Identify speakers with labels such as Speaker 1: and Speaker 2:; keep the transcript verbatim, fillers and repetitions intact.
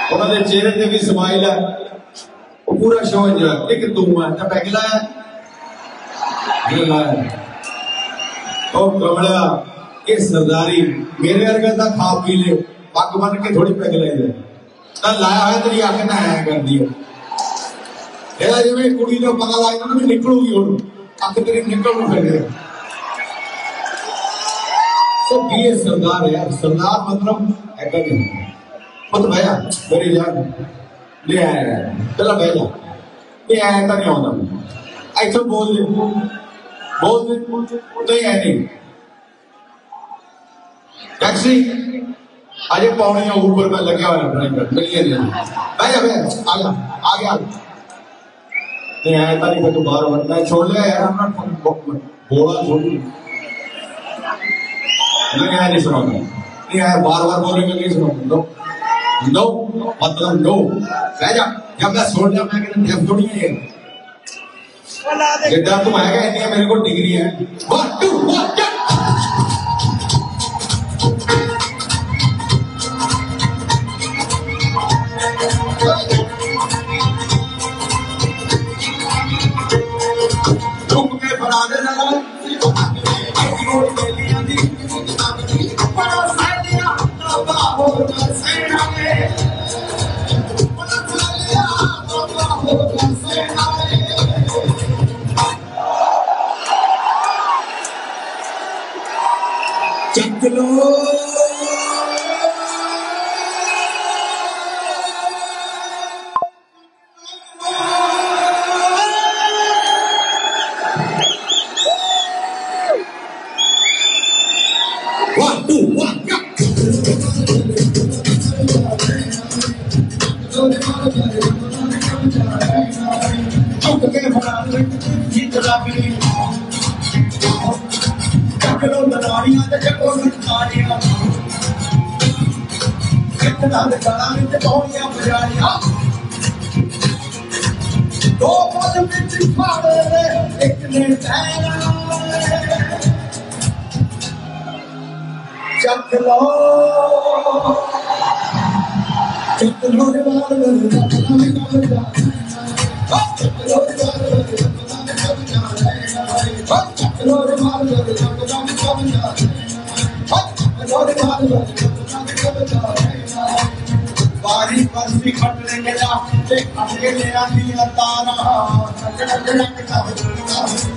Speaker 1: उन्होंने चेहरे पे भी स्माइल है, वो पूरा शो एंजॉय। एक तू है तो पैग लाया लाया ओ कमला के सरदारी मेरे वर्गा दा खा पी ले पग बन के थोड़ी पैग लाई दे ना लाया है तेरी अख ना है कर दियो एदा जिवें कुड़ी ने पग लाई ना भी निकलूगी हुण अख तेरी निकल नु फिर सब ये सरदार है। सरदार मतलब ऐसा नहीं मत भैया मेरी जान ले आया चला बह जा ये आया तो नहीं होता ऐसा बोल दे बोल दे नहीं है नहीं टैक्सी अजय पौने ऊपर में लगे हुआ है मिलिए नहीं बह जा बह आ गया आ गया नहीं आया था नहीं तो बाहर बनना छोड़ लिया यार अपना बोला छोड़ नहीं आया नहीं सुना नहीं आया बार बार बोलेंगे नहीं सुना नो नो मतलब नो रह जा जब मैं छोड़ जा मैं कहता जब थोड़ी है ये डर तो आएगा इतनी मेरे को डिग्री है वन टू वन रुक के फरा देना चलो one two one go चुप के फड़ा जीत राबी चलो लड़ाइयां ते चको लड़ाइयां कितना दे गाना ते तौलियां बजाइयां दो पल विच फाड़े एक ने तैना चक लो चक लो रे वाल चक लो रे बारी बरसी खटने के जा खट के ले आंदी तारा